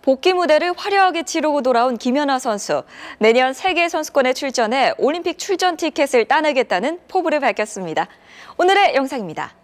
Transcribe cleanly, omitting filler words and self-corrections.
복귀 무대를 화려하게 치르고 돌아온 김연아 선수. 내년 세계선수권에 출전해 올림픽 출전 티켓을 따내겠다는 포부를 밝혔습니다. 오늘의 영상입니다.